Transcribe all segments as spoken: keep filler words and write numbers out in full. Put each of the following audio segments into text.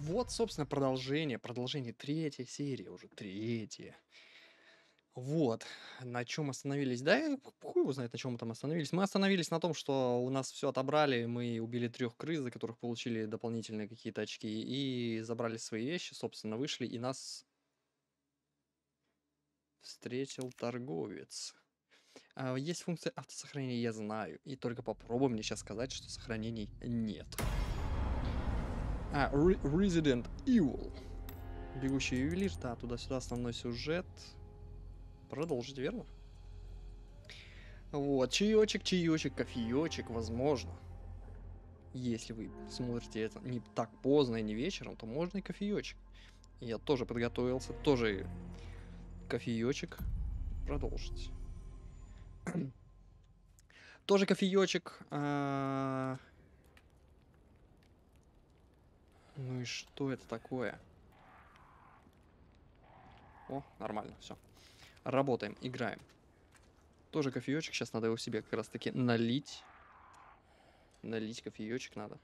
вот, собственно, продолжение. Продолжение третьей серии уже. Третья. Вот. На чем остановились? Да, и хуй его знает, на чем мы там остановились. Мы остановились на том, что у нас все отобрали, мы убили трех крыс, за которых получили дополнительные какие-то очки, и забрали свои вещи, собственно, вышли, и нас встретил торговец. А, есть функция автосохранения, я знаю, и только попробуй мне сейчас сказать, что сохранений нет. А, Re- Resident Evil. Бегущий ювелир, да, туда-сюда основной сюжет. Продолжить, верно? Вот, чаечек, чаечек, кофеечек, возможно. Если вы смотрите это не так поздно и не вечером, то можно и кофеечек. Я тоже подготовился, тоже кофеечек. Продолжить. Тоже кофеечек. а, Ну и что это такое? О, нормально, все. Работаем, играем. Тоже кофеечек. Сейчас надо его себе как раз таки налить. Налить кофеечек надо.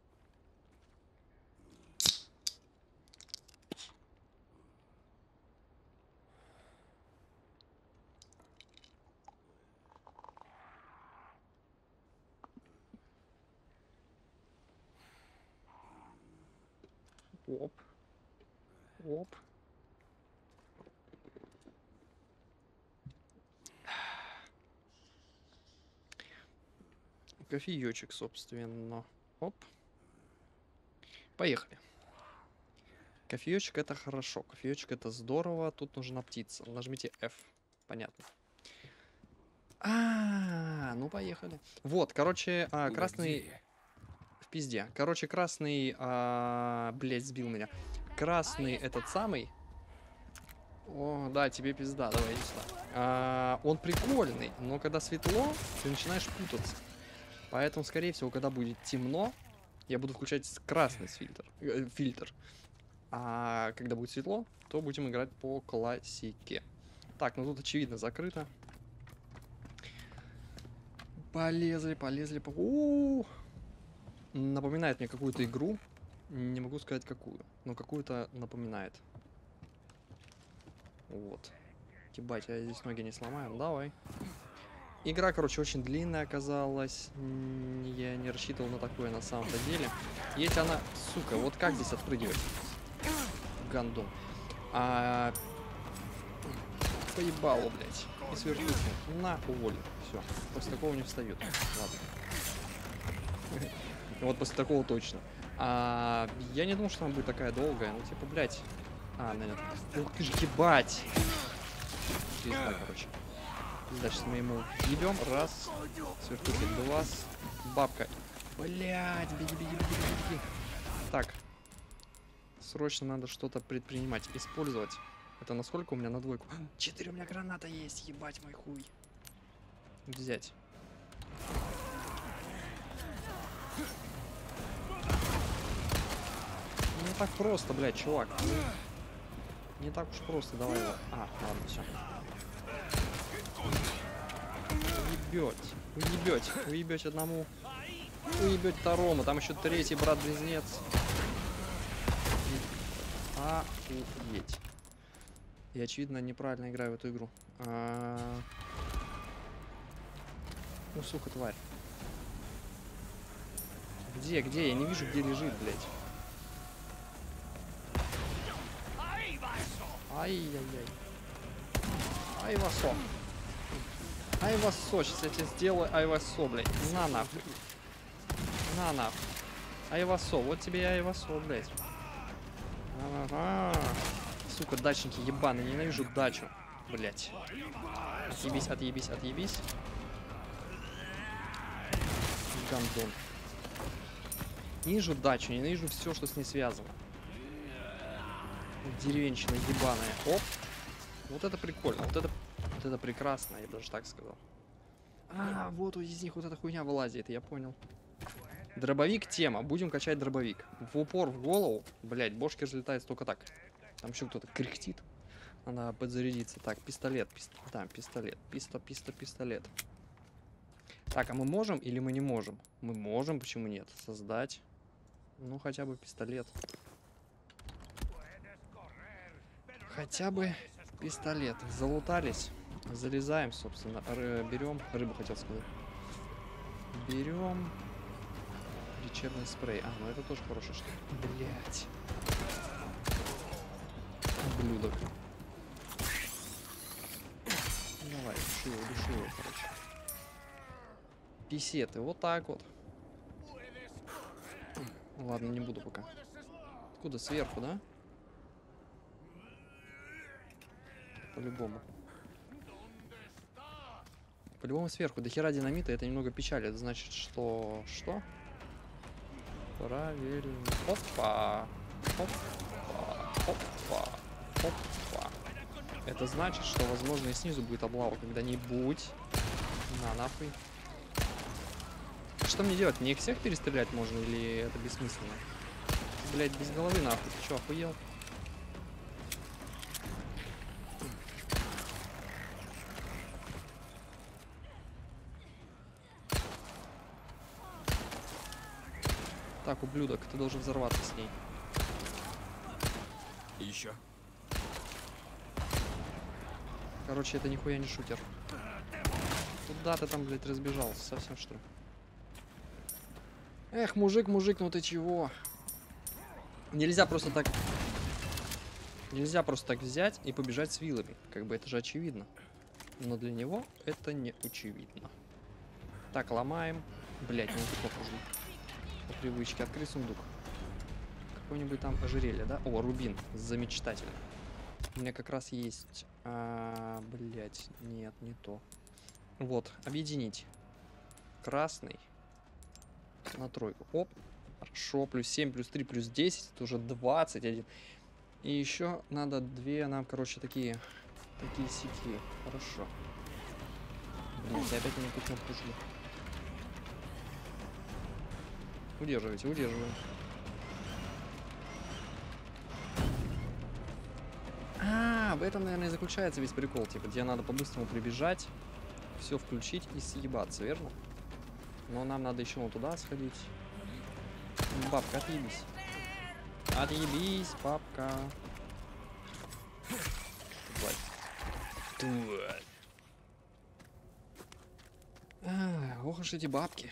Оп. Оп. Кофеечек, собственно. Оп. Поехали. Кофеечек это хорошо. Кофеечек это здорово. Тут нужна птица. Нажмите F. Понятно. А, ну поехали. Вот, короче, а, красный в пизде. Короче, красный, а, блять, сбил меня. Красный этот самый. О, да, тебе пизда, давай иди сюда. А, он прикольный, но когда светло, ты начинаешь путаться. Поэтому, скорее всего, когда будет темно, я буду включать красный фильтр. Э, фильтр. А когда будет светло, то будем играть по классике. Так, ну тут очевидно закрыто. Полезли, полезли. По... У -у -у! Напоминает мне какую-то игру. Не могу сказать какую, но какую-то напоминает. Вот. Ебать, я здесь ноги не сломаю. Давай. Игра, короче, очень длинная оказалась. Я не рассчитывал на такое на самом-то деле. Если она... Сука, вот как здесь отпрыгивать? Гандон. А... Поебало, блядь. И сверху. На, уволен. Все. После такого не встают. Ладно. Вот после такого точно. А, я не думал, что она будет такая долгая. Ну, типа, блядь. А, нет. Ух ты ж, ебать. Пизда, короче. Пизда, сейчас мы ему ебем. Раз. Сверху два. Бабка. Блядь, беги, беги, беги, беги, беги. Так. Срочно надо что-то предпринимать. Использовать. Это насколько у меня на двойку? Четыре у меня граната есть, ебать мой хуй. Взять. Не так просто, блядь, чувак. Не так уж просто, давай его. А, ладно, все. Уебете, уебете, уебете одному. Уебете второму, там еще третий брат-близнец. Охуеть. Я, очевидно, неправильно играю в эту игру. А... Ну, сука, тварь. Где, где? Я не вижу, где лежит, блядь. Ай-яй-яй. Айвасо. Айвасо. Сейчас я тебе сделаю айвасо, блядь. На нахуй. На нахуй. Айвасо. Вот тебе и айвасо, блядь. Ага. Сука, дачники ебаные. Ненавижу дачу. Блядь. Отъебись, отъебись, отъебись. Гандон. Ненавижу дачу, ненавижу все, что с ней связано. Деревенщина ебаная. Оп. Вот это прикольно. Вот это, вот это прекрасно, я бы даже так сказал. А, вот из них вот эта хуйня вылазит, я понял. Дробовик тема. Будем качать дробовик. В упор в голову. Блять, бошки разлетаются только так. Там еще кто-то кряхтит. Надо подзарядиться. Так, пистолет. Пист... Да, пистолет. Писто, писто, пистолет. Так, а мы можем или мы не можем? Мы можем, почему нет? Создать. Ну, хотя бы пистолет. Хотя бы пистолет. Залутались. Залезаем, собственно. Ры берем. Рыбу хотел сказать. Берем. Лечебный спрей. А, ну это тоже хорошая штука. Блять. Ублюдок. Давай, души его, души его, короче. Писеты, вот так вот. Ладно, не буду пока. Откуда? Сверху, да? По-любому. По-любому сверху. До хера динамита, это немного печалит. Это значит, что... Что? Правильно. Опа. Опа. Опа. Опа. Это значит, что, возможно, и снизу будет облава когда-нибудь. На, нахуй. Что мне делать? Мне их всех перестрелять можно или это бессмысленно? Блять, без головы нахуй. Ты чё, охуел? Так, ублюдок, ты должен взорваться с ней. Еще. Короче, это нихуя не шутер. Куда ты там, блядь, разбежался? Совсем что ли? Эх, мужик, мужик, ну ты чего? Нельзя просто так... Нельзя просто так взять и побежать с вилами. Как бы это же очевидно. Но для него это не очевидно. Так, ломаем. Блять, не тут нужно. По привычке. Открыть сундук. Какой-нибудь там ожерелье, да? О, рубин. Замечательно. У меня как раз есть... А, блять, нет, не то. Вот, объединить. Красный. На тройку. Оп. Хорошо. Плюс семь, плюс три, плюс десять. Это уже двадцать один. И еще надо две нам, короче, такие... Такие сети. Хорошо. Блин, я опять не ту кнопку жму. Удерживайте, удерживаем. А, в этом, наверное, и заключается весь прикол. Типа, где надо по-быстрому прибежать, все включить и съебаться, верно? Но нам надо еще вот туда сходить. Бабка, отъебись. Отъебись, бабка. Тварь. А, ох уж эти бабки.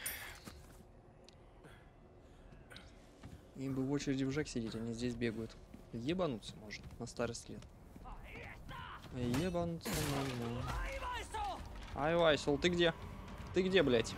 Им бы в очереди в ЖЭК сидеть, они здесь бегают. Ебануться можно на старость лет. Ебануться можно. Айвайсел, ты где? Ты где, блядь?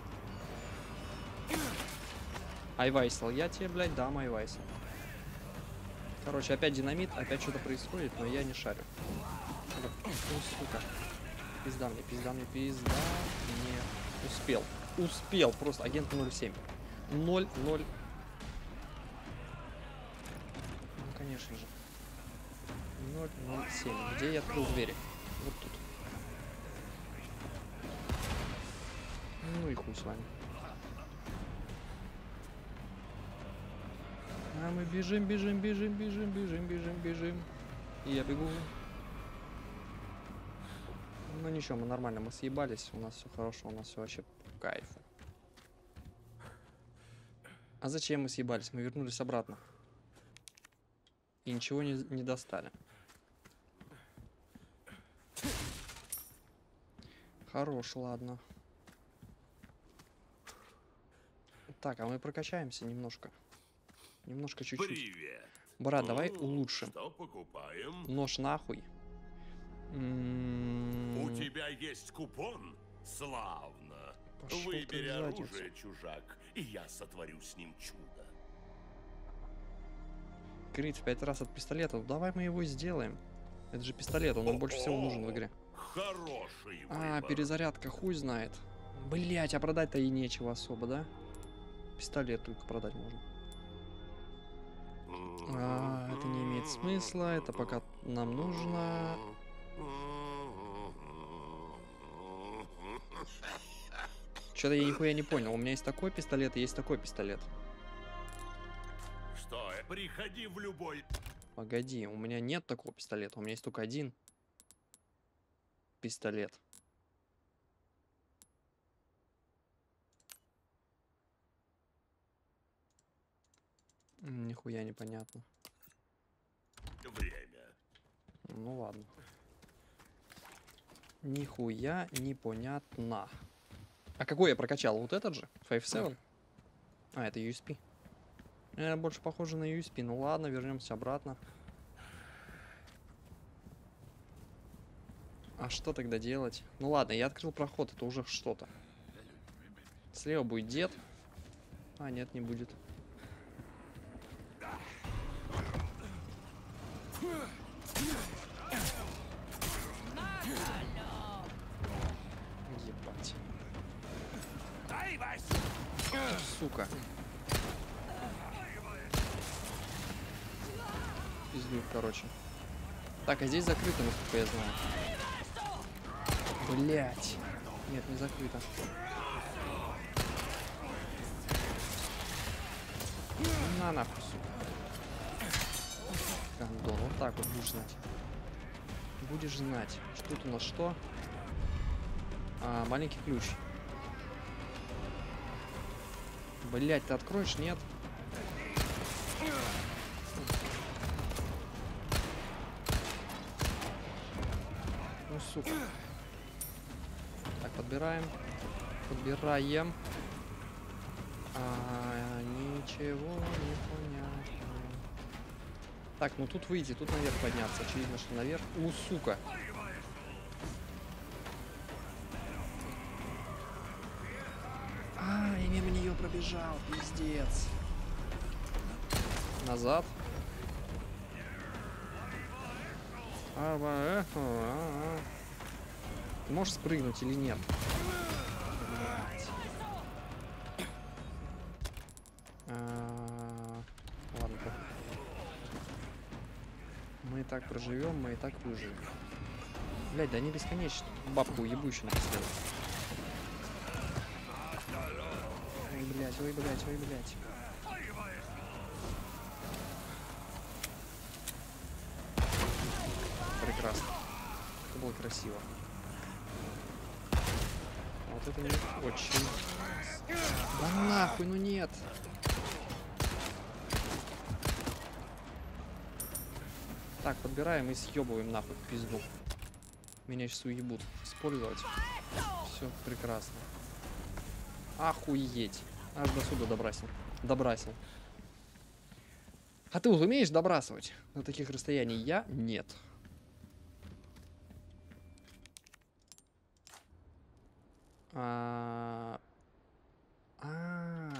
Айвайсел, я тебе, блядь, дам Айвайсел. Короче, опять динамит, опять что-то происходит, но я не шарю. Ну, сука. Пизда мне, пизда мне, пизда мне. Успел. Успел. Просто агент ноль семь. ноль ноль. Ну, конечно же. ноль ноль семь. Где я открыл двери? Вот тут. Ну и хуй с вами. А мы бежим, бежим, бежим, бежим, бежим, бежим, бежим. И я бегу. Ну ничего, мы нормально, мы съебались, у нас все хорошо, у нас все вообще по кайфу. А зачем мы съебались? Мы вернулись обратно. И ничего не, не достали. Хорош, ладно. Так, а мы прокачаемся немножко. Немножко чуть-чуть. Привет. Брат, давай Ну, улучшим. Что покупаем? Нож нахуй. М-м-м. У тебя есть купон? Славно. Пошел ты Выбери в задницу. оружие, чужак, и я сотворю с ним чудо. Крит в пять раз от пистолета. Ну, давай мы его сделаем. Это же пистолет, он нам больше всего нужен в игре. Хороший А, выбор. перезарядка, хуй знает. Блять, а продать-то и нечего особо, да? Пистолет только продать можно. А, это не имеет смысла, это пока нам нужно. Что-то я нихуя не понял. У меня есть такой пистолет и есть такой пистолет. Что, приходи в любой... Погоди, у меня нет такого пистолета, у меня есть только один пистолет. М, Нихуя непонятно. Время. Ну ладно. Нихуя непонятно. А какой я прокачал? Вот этот же? пять семь? А, это ю эс пи. Э, больше похоже на ю эс пи. Ну ладно, вернемся обратно. А что тогда делать? Ну ладно, я открыл проход, это уже что-то. Слева будет дед. А, нет, не будет. Ебать. Сука. Пиздюк, короче. Так, а здесь закрыто, насколько я знаю. Блять. Нет, не закрыто. На нахуй, сука. Гандон, вот так вот будешь знать. Будешь знать. Что тут у нас что? А, маленький ключ. Блять, ты откроешь? Нет. Ну, сука. Так, подбираем. Подбираем. А, ничего не понятно. Так, ну тут выйти, тут наверх подняться. Очевидно, что наверх. У, сука. А, я мимо нее пробежал, пиздец. Назад. А, а, а, а. Ты можешь спрыгнуть или нет? А, ладно, похуй. Мы и так проживем, мы и так выживем. Блять, да они бесконечно. Бабку ебу еще напоследок. Ой, блять, ой, блять, ой, блять. Прекрасно. Это было красиво. А вот это не очень. Да нахуй, ну нет. Так, подбираем и съебываем нахуй в пизду. Меня сейчас уебут. Использовать. Все прекрасно. Охуеть. Аж до сюда добрасил. Добрасил. А ты вот умеешь добрасывать на таких расстояниях? Я нет. А... А...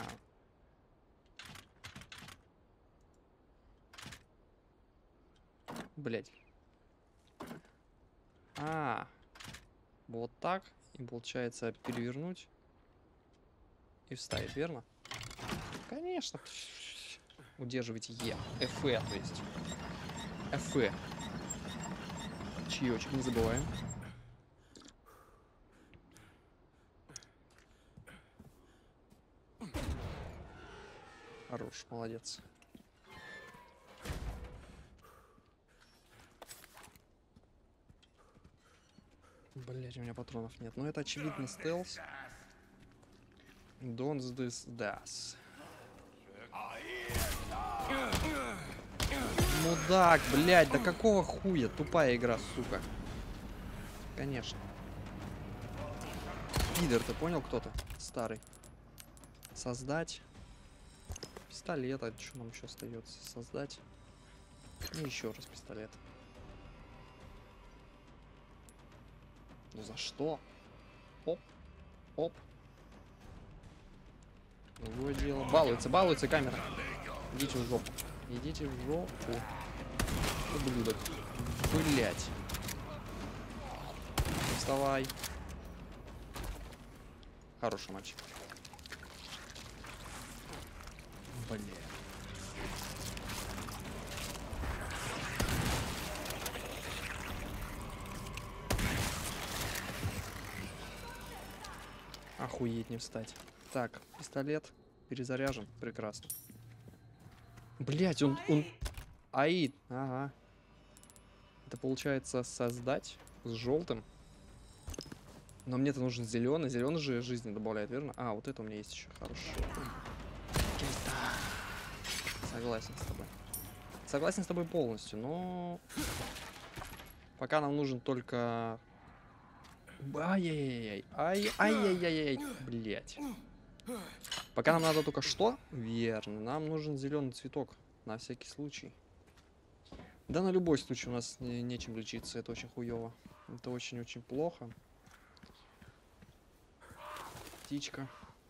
Блять. А, вот так. И получается перевернуть и вставить, верно? Конечно. Удерживайте Е. эф, то есть. эф. Чаечек не забываем. Хорош, молодец. Блять, у меня патронов нет. Но это очевидно стелс. Don't this does. Мудак, блять, да какого хуя? Тупая игра, сука. Конечно. Пидор, ты понял, кто-то? Старый. Создать. Пистолет, а что нам еще остается? Создать. И еще раз пистолет. Ну за что? Оп. Оп. Другое дело. Балуется, балуется камера. Идите в жопу. Идите в жопу. Ублюдок. Блять. Вставай. Хороший мальчик. Блять. Охуеть не встать. Так, пистолет перезаряжен. Прекрасно. Блять, он, он... Аид. Ага. Это получается создать с желтым. Но мне-то нужен зеленый. Зеленый же жизни добавляет, верно? А, вот это у меня есть еще. Хорошо. Согласен с тобой. Согласен с тобой полностью, но... Пока нам нужен только... Ай-яй-яй-яй. Ай-яй-яй-яй-яй. Блять. Пока нам надо только что? Верно. Нам нужен зеленый цветок. На всякий случай. Да на любой случай у нас не, нечем лечиться. Это очень хуево. Это очень-очень плохо. Птичка.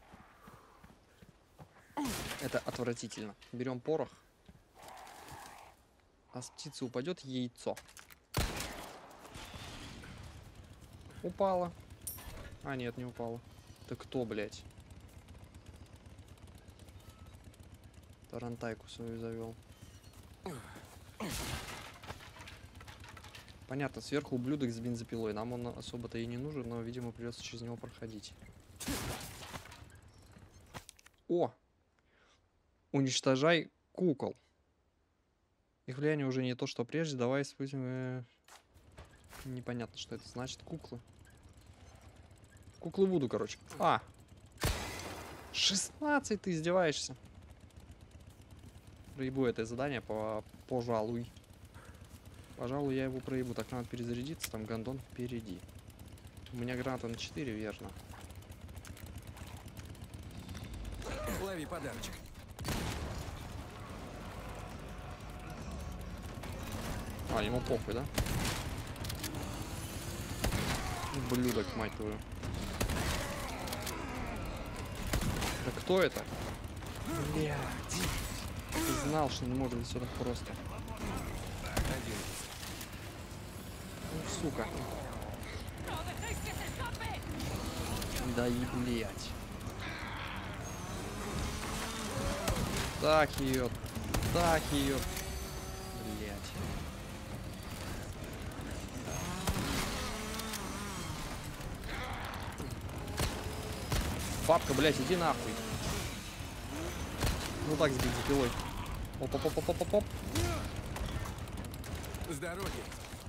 Это отвратительно. Берем порох. А с птицы упадет яйцо. Упала. А, нет, не упала. Ты кто, блядь? Тарантайку свою завел. Понятно, сверху ублюдок с бензопилой. Нам он особо-то и не нужен, но, видимо, придется через него проходить. О! Уничтожай кукол. Их влияние уже не то, что прежде. Давай используем... Непонятно, что это значит. Куклы. Куклы Вуду, короче. А! шестнадцать, ты издеваешься? Проебу это задание, по... пожалуй. Пожалуй, я его проебу. Так, надо перезарядиться, там гондон впереди. У меня граната на четыре, верно. Лови подарочек. А, ему похуй, да? Ублюдок, мать твою. Да кто это? Блядь. Ты знал, что не может все так просто. Один. Ну, сука. Да и блядь. Так ее. Так ее. Блядь. Бабка, блядь, иди нахуй. Ну так, с бензопилой. Оп-оп-оп-оп-оп-оп. С дороги.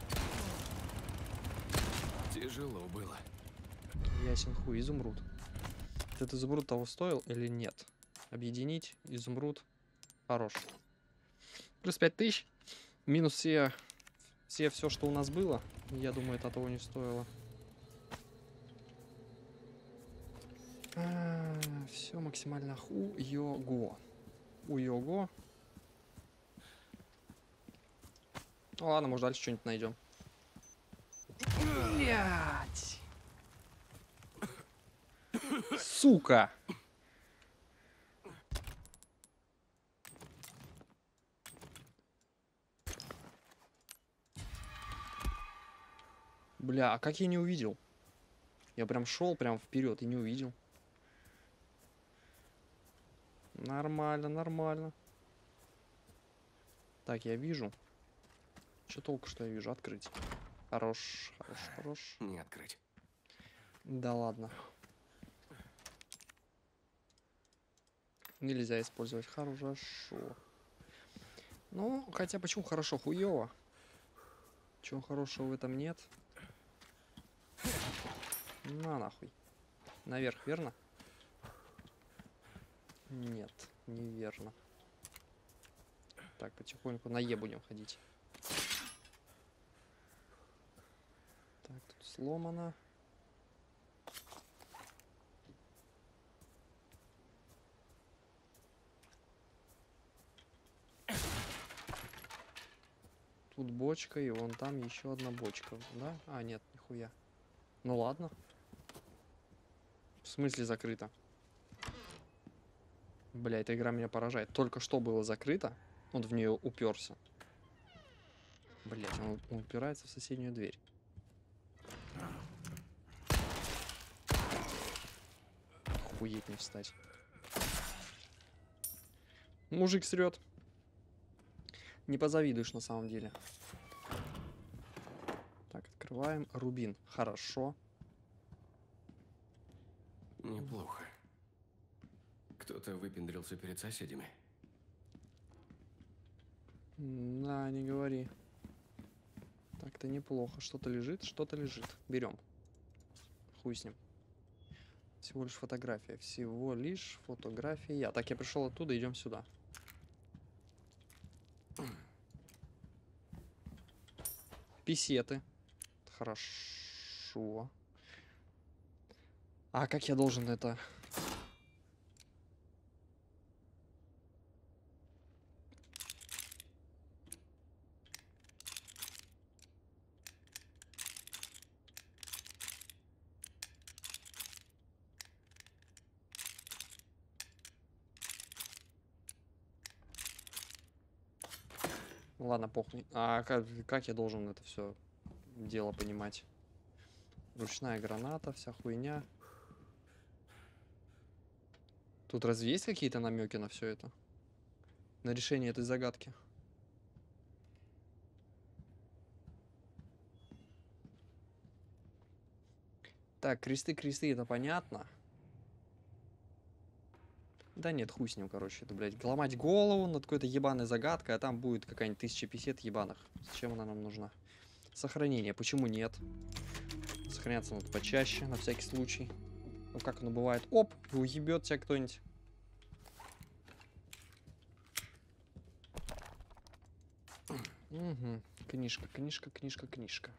Тяжело было. Ясен хуй. Изумруд. Этот изумруд того стоил или нет? Объединить. Изумруд. Хорош. Плюс пять тысяч. Минус все, все, все, что у нас было. Я думаю, это того не стоило. А, все максимально хуёго. Уёго. Ну ладно, может дальше что-нибудь найдем. Блять. Сука. Бля, а как я не увидел? Я прям шел прям вперед и не увидел. Нормально, нормально. Так, я вижу. Что толку, что я вижу? Открыть. Хорош, хорош, хорош. Не открыть. Да ладно. Нельзя использовать. Хорошо. Ну, хотя почему хорошо? Хуёво. Чего хорошего в этом нет? На нахуй. Наверх, верно? Нет, неверно. Так, потихоньку на Е будем ходить. Так, тут сломано. Тут бочка, и вон там еще одна бочка, да? А, нет, нихуя. Ну ладно. В смысле закрыто? Бля, эта игра меня поражает. Только что было закрыто, он в нее уперся. Блять, он, он упирается в соседнюю дверь. Охуеть не встать. Мужик срет. Не позавидуешь на самом деле. Так, открываем. Рубин. Хорошо. Неплохо. Кто-то выпендрился перед соседями. Да, не говори. Так-то неплохо. Что-то лежит, что-то лежит. Берем. Хуй с ним. Всего лишь фотография. Всего лишь фотография. Так, я пришел оттуда, идем сюда. Писеты. Хорошо. А как я должен это... Ладно, похуй. А как, как я должен это все дело понимать? Ручная граната, вся хуйня. Тут разве есть какие-то намеки на все это? На решение этой загадки? Так, кресты, кресты, это понятно. Да нет, хуй с ним, короче. Это, блядь, ломать голову над какой-то ебаной загадкой, а там будет какая-нибудь тысяча пятьдесят ебаных. Зачем она нам нужна? Сохранение. Почему нет? Сохраняться надо почаще, на всякий случай. Ну, как оно бывает. Оп, и уебет тебя кто-нибудь. Угу. Книжка, книжка, книжка, книжка.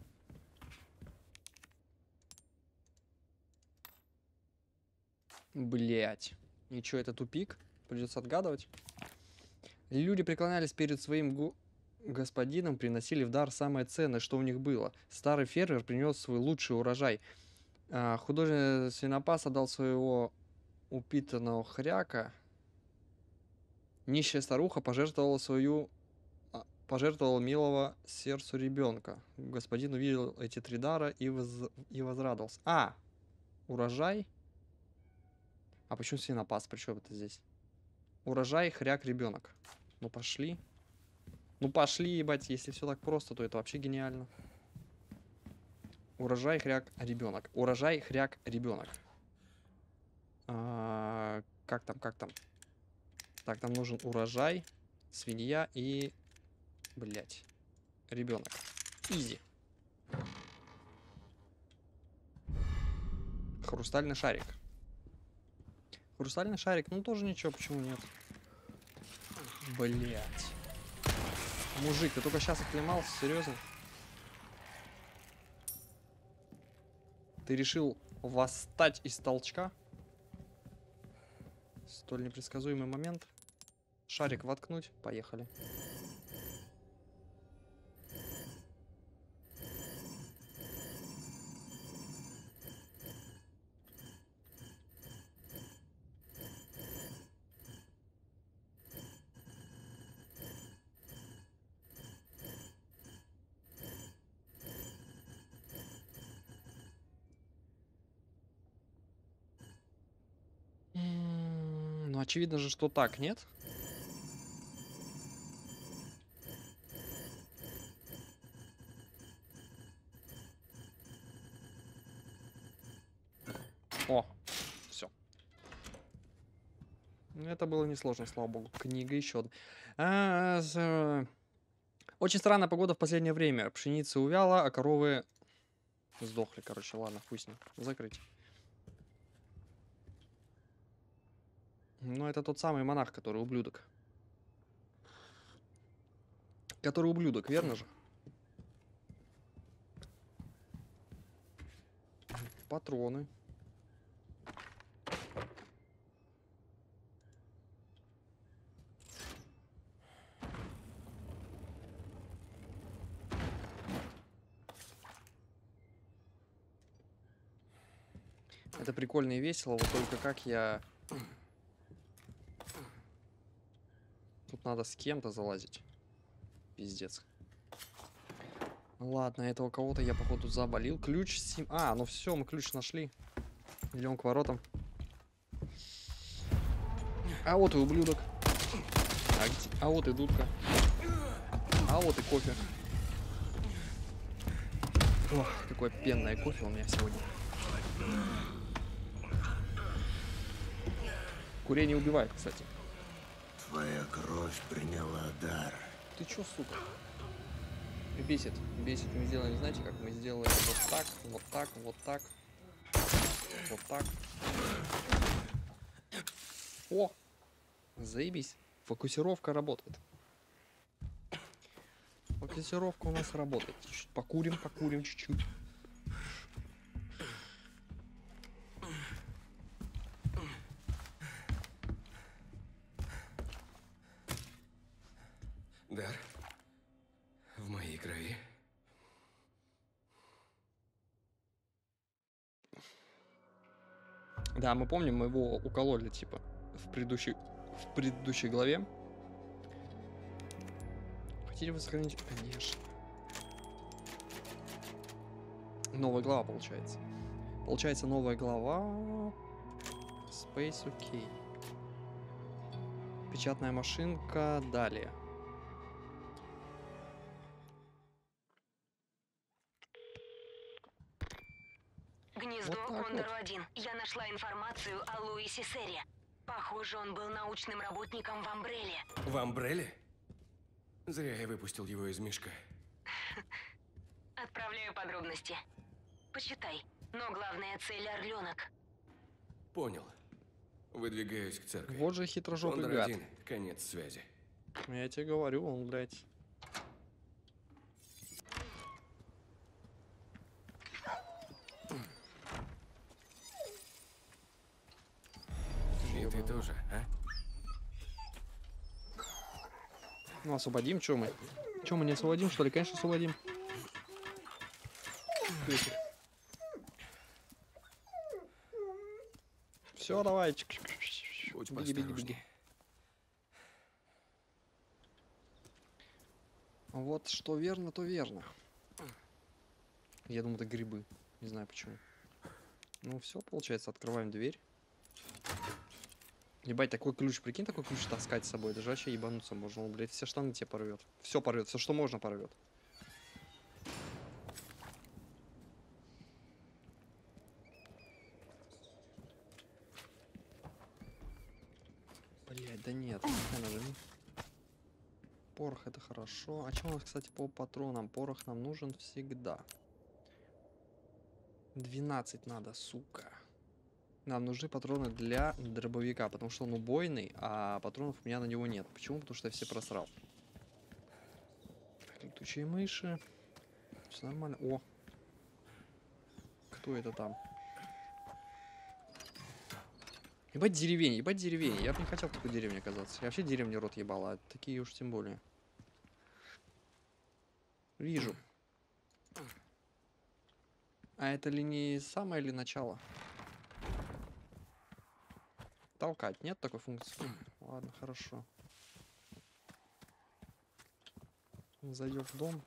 Блять. И чё, это тупик? Придется отгадывать. Люди преклонялись перед своим гу... господином, приносили в дар самое ценное, что у них было. Старый фермер принес свой лучший урожай. А, художник свинопас отдал своего упитанного хряка. Нищая старуха пожертвовала свою... пожертвовала милого сердцу ребенка. Господин увидел эти три дара и, воз... и возрадовался. А! Урожай? А почему свинопас? При чем это здесь? Урожай, хряк, ребенок. Ну пошли. Ну пошли, ебать. Если все так просто, то это вообще гениально. Урожай, хряк, ребенок. Урожай, хряк, ребенок. А, как там, как там? Так, нам нужен урожай, свинья и... Блять. Ребенок. Изи. Хрустальный шарик. Хрустальный шарик, ну тоже ничего, почему нет? Блять. Мужик, ты только сейчас оклемался, серьезно? Ты решил восстать из толчка? Столь непредсказуемый момент. Шарик воткнуть, поехали. Ну, очевидно же, что так, нет? О, все. Это было несложно, слава богу. Книга еще одна. А, с... Очень странная погода в последнее время. Пшеница увяла, а коровы сдохли. Короче, ладно, хуй с ним. Закрыть. Ну, это тот самый монах, который ублюдок. Который ублюдок, верно же? Патроны. Это прикольно и весело, вот только как я... Тут надо с кем-то залазить. Пиздец. Ладно, этого кого-то я, походу, заболел. Ключ сим... А, ну все, мы ключ нашли. Идем к воротам. А вот и ублюдок. А, где... а вот и дудка. А вот и кофе. Ох, какое пенное кофе у меня сегодня. Курение убивает, кстати. Твоя кровь приняла дар. Ты чё, сука? Бесит, бесит. Мы сделали, знаете как? Мы сделали вот так, вот так, вот так. Вот так. О! Заебись. Фокусировка работает. Фокусировка у нас работает. Чуть-чуть покурим, покурим чуть-чуть. Дар. В моей крови. Да, мы помним, мы его укололи, типа, в предыдущей, в предыдущей главе. Хотите вы сохранить? Конечно. Новая глава, получается. Получается, новая глава. Space OK. Печатная машинка. Далее. Гнездо Вот так Кондор вот. один. Я нашла информацию о Луисе Серре. Похоже, он был научным работником в Амбрелле. В Амбрелле? Зря я выпустил его из мешка. Отправляю подробности. Почитай. Но главная цель — Орленок. Понял. Выдвигаюсь к церкви. Вот же хитрожопый Кондор гад. один. Конец связи. Я тебе говорю, он, блядь. И ты тоже, а? Ну, освободим, чё мы? Чё мы не освободим, что ли? Конечно, освободим. Все, давай. Будь Беги, беги, беги. поосторожнее. Вот что верно, то верно. Я думаю, это грибы. Не знаю почему. Ну все, получается, открываем дверь. Ебать, такой ключ, прикинь, такой ключ таскать с собой. Даже вообще ебануться можно. Он, блядь, все штаны тебе порвет. Все порвет, все, что можно, порвет. Блять, да нет. Нажми. Порох это хорошо. А что у нас, кстати, по патронам? Порох нам нужен всегда. двенадцать надо, сука. Нам нужны патроны для дробовика, потому что он убойный, а патронов у меня на него нет. Почему? Потому что я все просрал. Летучие мыши. Все нормально. О! Кто это там? Ебать деревень, ебать деревень. Я бы не хотел в такой деревне оказаться. Я вообще деревни рот ебал, а такие уж тем более. Вижу. А это ли не самое ли начало? Толкать. Нет такой функции? Ладно, хорошо. Зайдем в дом.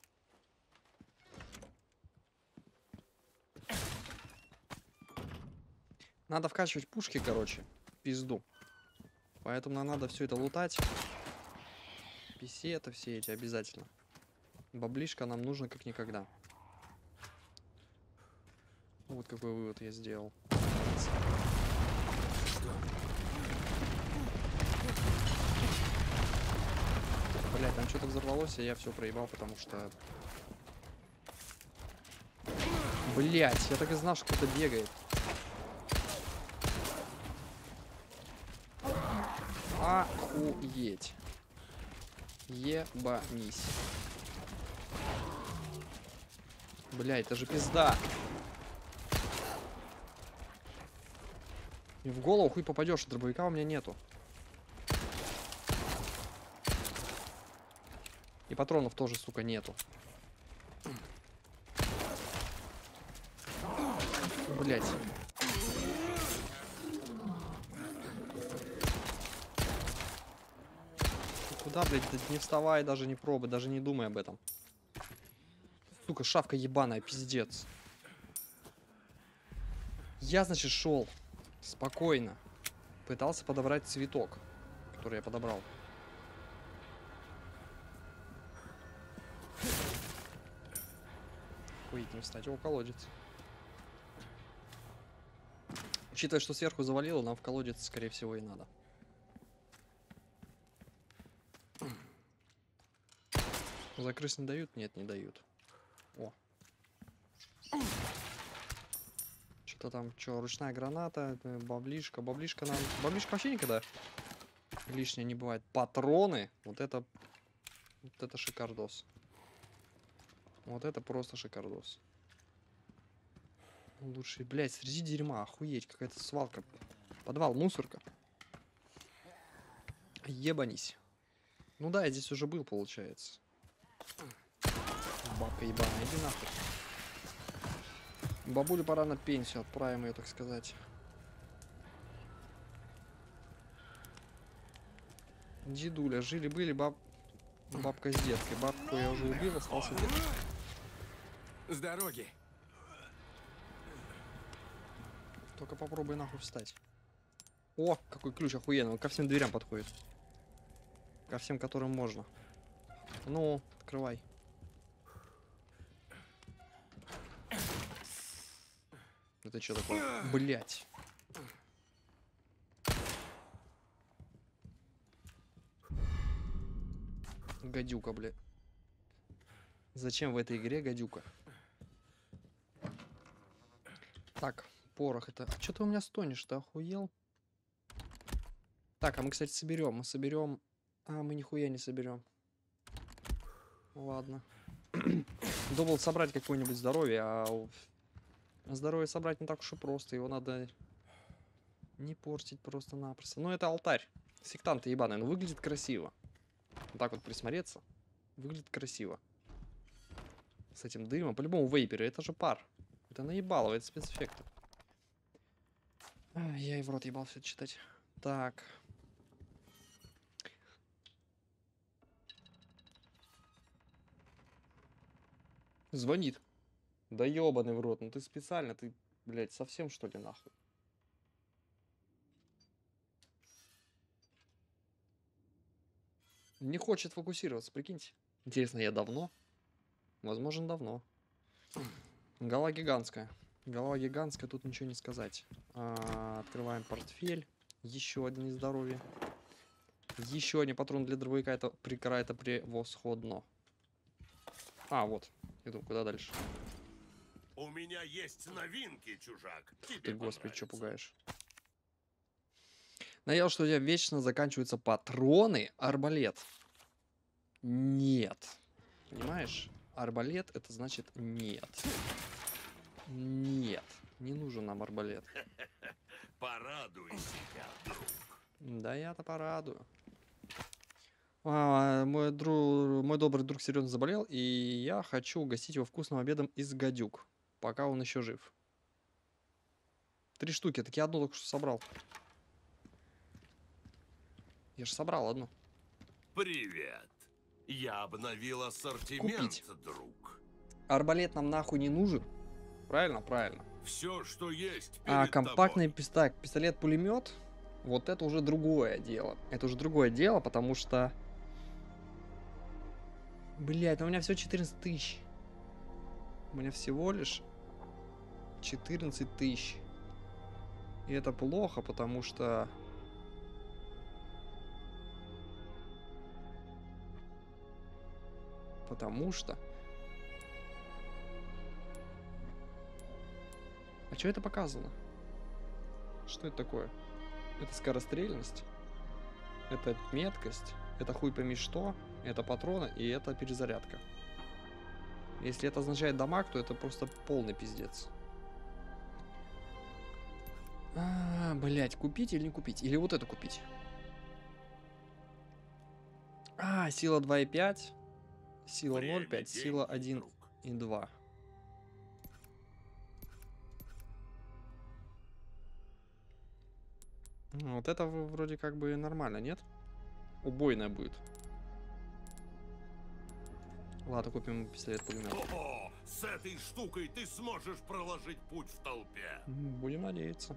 Надо вкачивать пушки, короче. Пизду. Поэтому нам надо все это лутать. Писеты все эти обязательно. Баблишка нам нужно как никогда. Вот какой вывод я сделал. Блять, там что-то взорвалось, и я все проебал, потому что... Блять, я так и знал, что кто-то бегает. Охуеть. Ебанись. Бля, это же пизда. И в голову хуй попадешь, дробовика у меня нету. И патронов тоже, сука, нету. Блять. Куда, блядь, да не вставай, даже не пробуй, даже не думай об этом. Сука, шавка ебаная, пиздец. Я, значит, шел спокойно. Пытался подобрать цветок, который я подобрал. Охуеть не встать. О, колодец. Учитывая, что сверху завалило, нам в колодец, скорее всего, и надо. Закрыть не дают? Нет, не дают. О. Что-то там, что, ручная граната, баблишка. Баблишка нам... Баблишка вообще никогда лишнее не бывает. Патроны. Вот это... Вот это шикардос. Вот это просто шикардос. Лучше, блядь, среди дерьма, охуеть, какая-то свалка. Подвал, мусорка. Ебанись. Ну да, я здесь уже был, получается. Бабка ебаная, иди нахуй. Бабуле пора на пенсию, отправим ее, так сказать. Дедуля, жили-были баб... бабка с деткой. Бабку я уже убил, остался дед. С дороги. Только попробуй нахуй встать. О, какой ключ охуенный, он ко всем дверям подходит. Ко всем, которым можно. Ну, открывай. Это что такое? Блять. Гадюка, блядь. Зачем в этой игре гадюка? Так, порох это... Что ты у меня стонешь? Ты охуел? Так, а мы, кстати, соберем. Мы соберем... А, мы нихуя не соберем. Ладно. Думал собрать какое-нибудь здоровье, а... Здоровье собрать не так уж и просто. Его надо не портить просто-напросто. Ну, это алтарь. Сектанты ебаные. Но выглядит красиво. Вот так вот присмотреться. Выглядит красиво. С этим дымом. По-любому вейперы. Это же пар. Это наебалово. Это спецэффекты. Ай, я и в рот ебал все это читать. Так. Звонит. Да ебаный в рот. Ну ты специально. Ты, блядь, совсем что ли нахуй? Не хочет фокусироваться, прикиньте. Интересно, я давно? Возможно, давно. Голова гигантская. Голова гигантская, тут ничего не сказать. А, открываем портфель. Еще один из здоровья. Еще один патрон для дробовика. Это прикра, это превосходно. А, вот. Иду, куда дальше? У меня есть новинки, чужак. Тебе Ты, господи, что понравится. пугаешь? Надеялся, что у тебя вечно заканчиваются патроны. Арбалет. Нет. Понимаешь? Арбалет это значит нет. Нет. Не нужен нам арбалет. Порадуй себя, друг. Да я-то порадую. А, мой, друг, мой добрый друг серьезно заболел, и я хочу угостить его вкусным обедом из гадюк, пока он еще жив. Три штуки, так я одну только что собрал. Я же собрал одну. Привет. Я обновил ассортимент, Купить. друг. Арбалет нам нахуй не нужен. Правильно, правильно. Все, что есть А перед компактный тобой. пистолет, пистолет-пулемет, вот это уже другое дело. Это уже другое дело, потому что... Блять, ну у меня всего четырнадцать тысяч. У меня всего лишь четырнадцать тысяч. И это плохо, потому что... Потому что... А что это показано? Что это такое? Это скорострельность. Это меткость. Это хуй пойми что. Это патроны и это перезарядка. Если это означает дамаг, то это просто полный пиздец. А, блять, купить или не купить? Или вот это купить? А, сила два и пять. Сила Время, ноль и пять. деньги, Сила один друг. и два. Ну, вот это в- вроде как бы нормально, нет? Убойная будет. Ладно, купим пистолет-пулемет. О, с этой штукой ты сможешь проложить путь в толпе. М, Будем надеяться.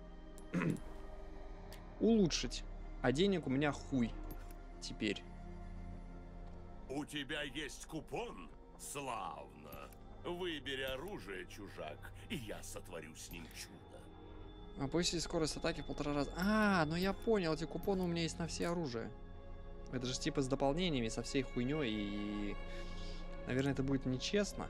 Улучшить. А денег у меня хуй. Теперь. У тебя есть купон? Славно. Выбери оружие, чужак, и я сотворю с ним чудо. А повысить скорость атаки в полтора раза. А, ну я понял, эти купоны у меня есть на все оружие. Это же типа с дополнениями, со всей хуйней и... Наверное, это будет нечестно.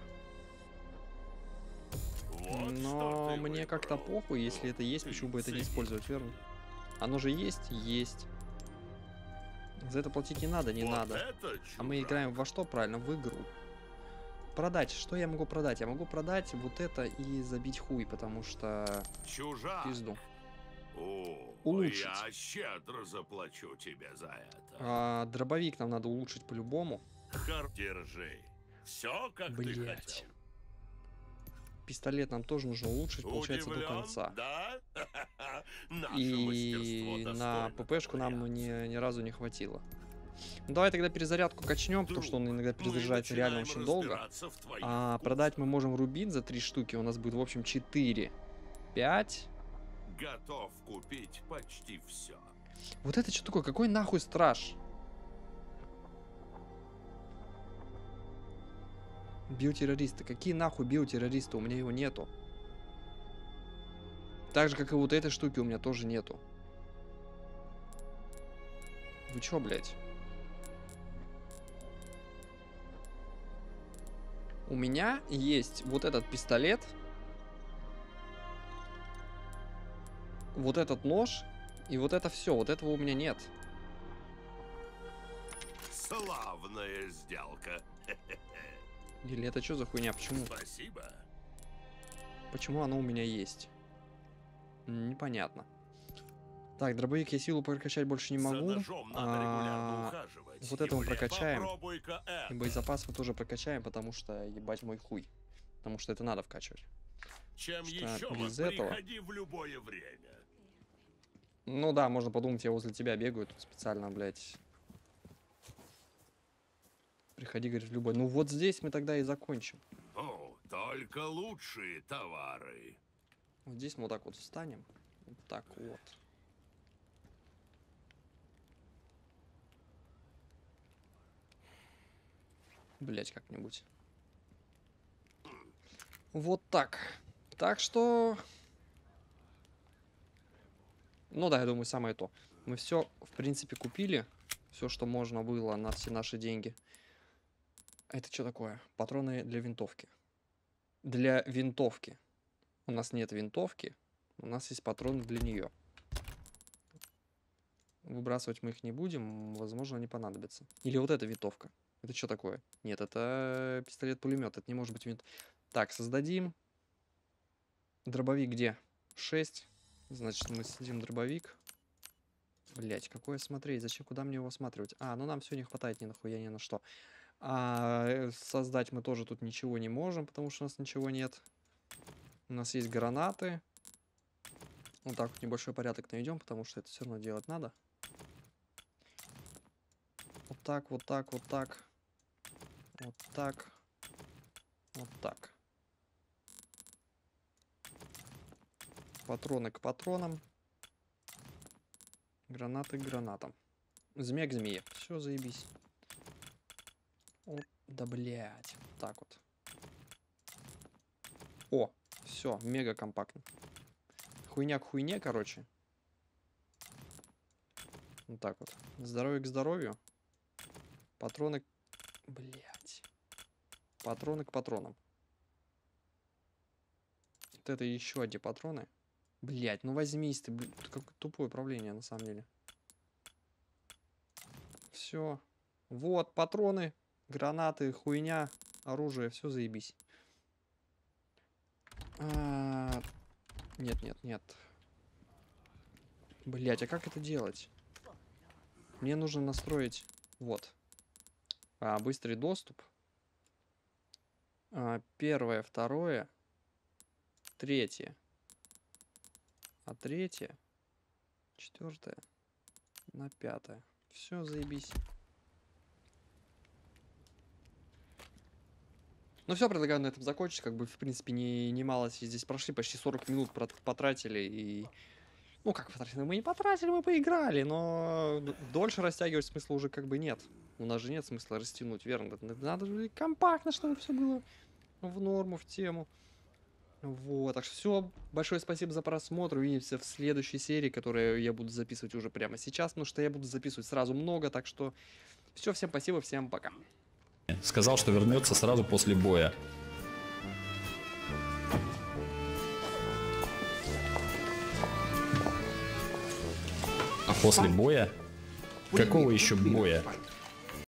Вот Но что ты мне как-то выбрал. похуй, если это есть, Ты почему бы это не ценишь. использовать, верно? Оно же есть? Есть. За это платить не надо, не Вот надо. это А мы чужак. играем во что правильно? В игру. продать. Что я могу продать? Я могу продать вот это и забить хуй, потому что... Чужак. Пизду. О, Улучшить. я щедро заплачу тебе за это. А, дробовик нам надо улучшить по-любому. Хар, держи. Все, как ты Блять. хотел. Пистолет нам тоже нужно улучшить, получается, до Удивлен, конца. Да? Наше И мастерство на достойно ППшку того нам ни, варианта. ни разу не хватило. Ну, давай тогда перезарядку качнем, потому что он иногда перезаряжается Мы реально начинаем очень долго. разбираться в твоих А вкусах. продать мы можем рубин за три штуки. У нас будет, в общем, четыре. пять. Готов купить почти все. Вот это что такое? Какой нахуй страж? Биотеррористы. Какие нахуй биотеррористы? У меня его нету. Так же, как и вот этой штуки у меня тоже нету. Вы чё, блядь? У меня есть вот этот пистолет. Вот этот нож. И вот это все. Вот этого у меня нет. Славная сделка. Или это что за хуйня? Почему? Спасибо. Почему оно у меня есть? Непонятно. Так, дробовик я силу прокачать больше не За могу. ножом надо А, регулярно ухаживать. вот это мы Юлия, прокачаем. попробуй-ка это. И боезапас мы тоже прокачаем, потому что ебать мой хуй. Потому что это надо вкачивать. Чем что еще без мы этого- приходи в любое время. Ну да, можно подумать, я возле тебя бегаю тут специально, блядь. Приходи, говорит, в любой. Ну вот здесь мы тогда и закончим. О, только лучшие товары. Вот здесь мы вот так вот встанем. Вот так вот. Блять, как-нибудь. Вот так. Так что... Ну да, я думаю, самое то. Мы все, в принципе, купили. Все, что можно было на все наши деньги. Это что такое? Патроны для винтовки. Для винтовки. У нас нет винтовки. У нас есть патроны для нее. Выбрасывать мы их не будем. Возможно, они понадобятся. Или вот эта винтовка. Это что такое? Нет, это пистолет-пулемет. Это не может быть винт... Так, создадим. Дробовик где? шесть. Значит, мы создадим дробовик. Блять, какое смотреть? Зачем? Куда мне его осматривать? А, ну нам все не хватает ни нахуя, ни на что. А создать мы тоже тут ничего не можем, потому что у нас ничего нет. У нас есть гранаты. Вот так вот небольшой порядок наведем, потому что это все равно делать надо. Вот так, вот так, вот так. Вот так. Вот так. Патроны к патронам. Гранаты к гранатам. Змея к змее. Все, заебись. О, да блять. Так вот. О, все, мега компактно. Хуйня к хуйне, короче. Вот так вот. Здоровье к здоровью. Патроны... Блять. Патроны к патронам. Вот это еще одни патроны. Блять, ну возьмись ты, блин. Как тупое управление, на самом деле. Все. Вот, патроны, гранаты, хуйня, оружие, все заебись. А... Нет, нет, нет. Блять, а как это делать? Мне нужно настроить... Вот. А, быстрый доступ. А, первое, второе. Третье. А третье. Четвертое. На пятое. Все, заебись. Ну все, предлагаю на этом закончить. Как бы, в принципе, не, немало здесь прошли. Почти сорок минут потратили. И... Ну, как потратили? Мы не потратили, мы поиграли. Но дольше растягивать смысла уже как бы нет. У нас же нет смысла растянуть, верно? Надо же компактно, чтобы все было в норму, в тему. Вот, так что все, большое спасибо за просмотр. Увидимся в следующей серии, которую я буду записывать уже прямо сейчас. Потому что я буду записывать сразу много. Так что все, всем спасибо, всем пока. Сказал, что вернется сразу после боя. А после боя? Какого еще боя?